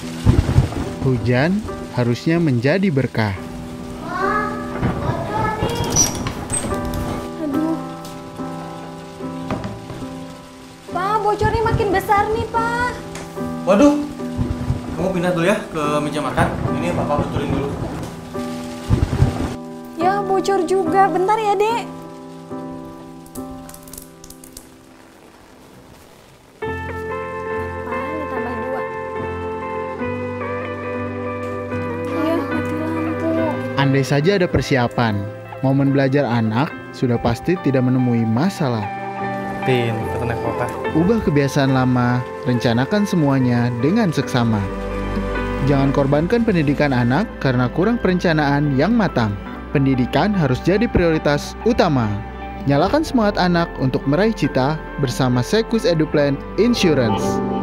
Hujan harusnya menjadi berkah. Aduh. Pak, bocornya makin besar nih, Pak. Waduh, kamu pindah dulu ya ke meja makan. Ini Papa betulin dulu. Ya, bocor juga. Bentar ya, Dek. Pak, ini tambah 2. Iya, mati lampu. Andai saja ada persiapan, momen belajar anak sudah pasti tidak menemui masalah. Pintar nih Papa. Ubah kebiasaan lama, rencanakan semuanya dengan seksama. Jangan korbankan pendidikan anak karena kurang perencanaan yang matang. Pendidikan harus jadi prioritas utama. Nyalakan semangat anak untuk meraih cita bersama Sequis EduPlan Insurance.